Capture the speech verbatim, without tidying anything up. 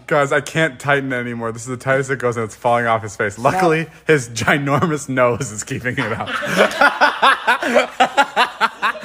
Guys, I can't tighten it anymore. This is the tightest it goes, and it's falling off his face. Luckily, his ginormous nose is keeping it out.